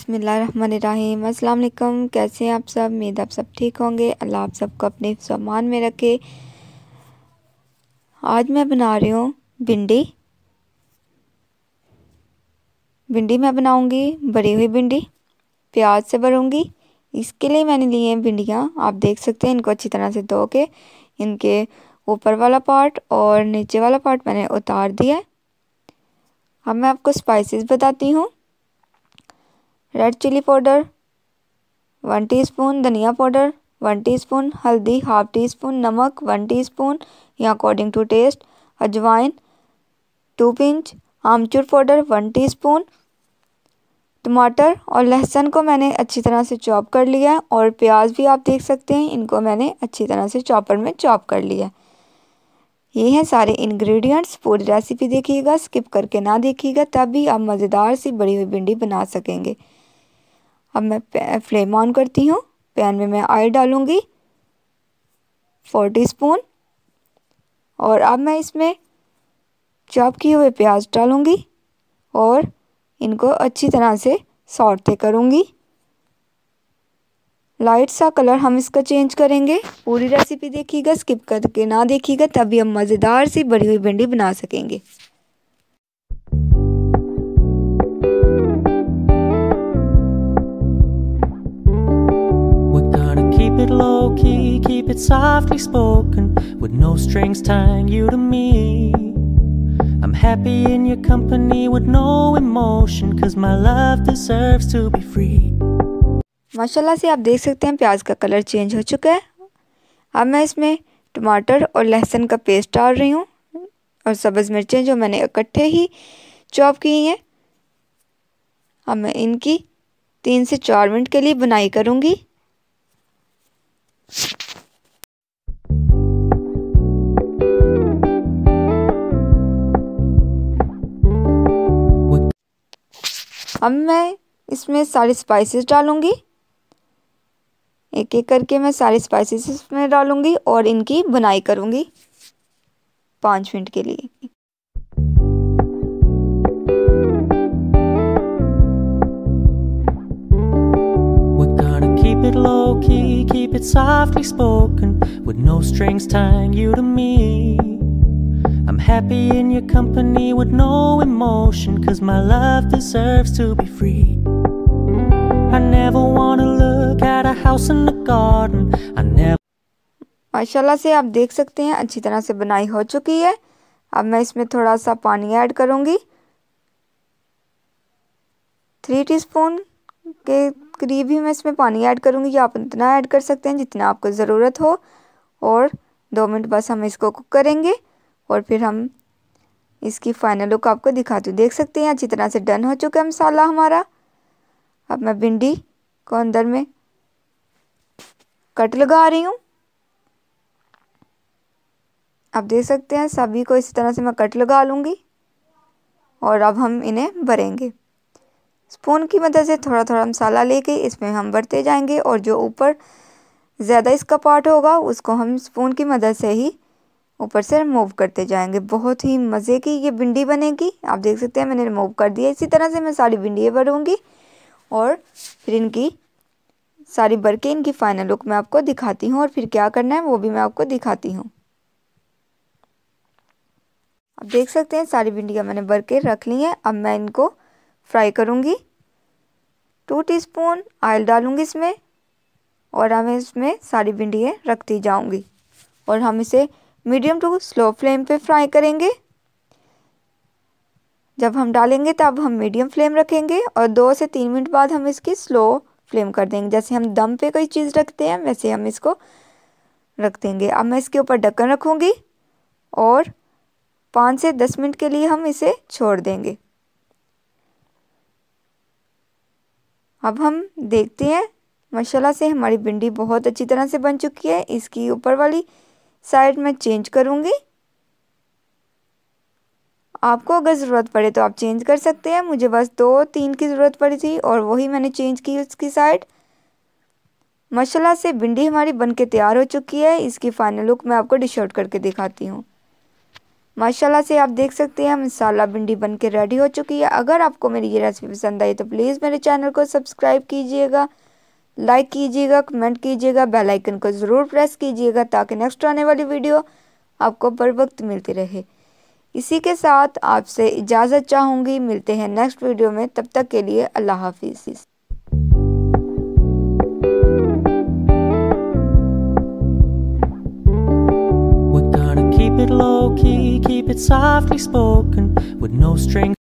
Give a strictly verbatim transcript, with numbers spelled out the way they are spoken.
बिस्मिल्लाहिर्रहमानिर्रहीम। अस्सलाम वालेकुम। कैसे हैं आप सब? उम्मीद आप सब ठीक होंगे। अल्लाह आप सबको अपने सामान में रखे। आज मैं बना रही हूँ भिंडी। भिंडी मैं बनाऊँगी भरी हुई भिंडी, प्याज से भरूँगी। इसके लिए मैंने लिए हैं भिंडियाँ। आप देख सकते हैं, इनको अच्छी तरह से धो के इनके ऊपर वाला पार्ट और नीचे वाला पार्ट मैंने उतार दिया है। अब मैं आपको स्पाइसेस बताती हूँ। Red chilli powder one teaspoon, धनिया पाउडर वन टीस्पून, हल्दी हाफ टी स्पून, नमक वन टीस्पून या अकॉर्डिंग टू टेस्ट, अजवाइन टू पिंच, आमचूर पाउडर वन टीस्पून। टमाटर और लहसुन को मैंने अच्छी तरह से चॉप कर लिया है और प्याज भी आप देख सकते हैं, इनको मैंने अच्छी तरह से चॉपर में चॉप कर लिया है। ये हैं सारे इंग्रेडिएंट्स। पूरी रेसिपी देखिएगा, स्किप करके ना देखिएगा, तभी आप मज़ेदार सी बड़ी हुई भिंडी बना सकेंगे। अब मैं फ्लेम ऑन करती हूँ। पैन में मैं ऑयल डालूँगी फोर टीस्पून और अब मैं इसमें चॉप किए हुए प्याज डालूँगी और इनको अच्छी तरह से सौटे करूँगी। लाइट सा कलर हम इसका चेंज करेंगे। पूरी रेसिपी देखिएगा, स्किप करके ना देखिएगा, तभी हम मज़ेदार सी बड़ी हुई भिंडी बना सकेंगे। Keep it low key, keep it softly spoken, with no strings tying you to me. I'm happy in your company with no emotion, cause my love deserves to be free. माशाल्लाह से आप देख सकते हैं प्याज का कलर चेंज हो चुका है। अब मैं इसमें टमाटर और लहसुन का पेस्ट डाल रही हूँ और सब्ज़ मिर्चें जो मैंने इकट्ठे ही चॉप की हैं। अब मैं इनकी तीन से चार मिनट के लिए बुनाई करूँगी। अब मैं इसमें सारी स्पाइसेस डालूँगी। एक एक करके मैं सारी स्पाइसेस इसमें डालूँगी और इनकी बुनाई करूँगी पाँच मिनट के लिए। Keep it low key, keep it softly spoken, with no strings tying you to me. I'm happy in your company with no emotion, cause my love deserves to be free. I never wanna look at a house in the garden. I never. माशाल्लाह से आप देख सकते हैं अच्छी तरह से बुनाई हो चुकी है। अब मैं इसमें थोड़ा सा पानी ऐड करूँगी। थ्री टीस्पून के करीब ही मैं इसमें पानी ऐड करूँगी। आप इतना ऐड कर सकते हैं जितना आपको ज़रूरत हो और दो मिनट बस हम इसको कुक करेंगे और फिर हम इसकी फाइनल लुक आपको दिखाती हूँ। देख सकते हैं अच्छी तरह से डन हो चुका है मसाला हमारा। अब मैं भिंडी को अंदर में कट लगा रही हूँ। आप देख सकते हैं सभी को इसी तरह से मैं कट लगा लूँगी और अब हम इन्हें भरेंगे। स्पून की मदद से थोड़ा थोड़ा मसाला लेके इसमें हम भरते जाएंगे और जो ऊपर ज़्यादा इसका पार्ट होगा उसको हम स्पून की मदद से ही ऊपर से रिमूव करते जाएंगे। बहुत ही मज़े की ये भिंडी बनेगी। आप देख सकते हैं मैंने रिमूव कर दिया। इसी तरह से मैं सारी भिंडियाँ भरूँगी और फिर इनकी सारी भर के इनकी फाइनल लुक मैं आपको दिखाती हूँ और फिर क्या करना है वो भी मैं आपको दिखाती हूँ। आप देख सकते हैं सारी भिंडियाँ मैंने भर के रख ली हैं। अब मैं इनको फ्राई करूँगी। टू टीस्पून ऑयल डालूँगी इसमें और हमें इसमें सारी भिंडियाँ रखती जाऊँगी और हम इसे मीडियम टू स्लो फ्लेम पे फ्राई करेंगे। जब हम डालेंगे तब हम मीडियम फ्लेम रखेंगे और दो से तीन मिनट बाद हम इसकी स्लो फ्लेम कर देंगे। जैसे हम दम पे कोई चीज़ रखते हैं वैसे हम इसको रख देंगे। अब मैं इसके ऊपर ढक्कन रखूँगी और पाँच से दस मिनट के लिए हम इसे छोड़ देंगे। अब हम देखते हैं माशाल्लाह से हमारी भिंडी बहुत अच्छी तरह से बन चुकी है। इसकी ऊपर वाली साइड मैं चेंज करूँगी। आपको अगर ज़रूरत पड़े तो आप चेंज कर सकते हैं। मुझे बस दो तीन की ज़रूरत पड़ी थी और वही मैंने चेंज की उसकी साइड। माशाल्लाह से भिंडी हमारी बनके तैयार हो चुकी है। इसकी फाइनल लुक मैं आपको डिश आउट करके दिखाती हूँ। माशाल्लाह से आप देख सकते हैं मसाला भिंडी बन के रेडी हो चुकी है। अगर आपको मेरी ये रेसिपी पसंद आई तो प्लीज़ मेरे चैनल को सब्सक्राइब कीजिएगा, लाइक कीजिएगा, कमेंट कीजिएगा, बेल आइकन को ज़रूर प्रेस कीजिएगा ताकि नेक्स्ट आने वाली वीडियो आपको बर वक्त मिलती रहे। इसी के साथ आपसे इजाज़त चाहूँगी, मिलते हैं नेक्स्ट वीडियो में, तब तक के लिए अल्लाह हाफिज़। Keep it low key, keep it softly spoken, with no strings.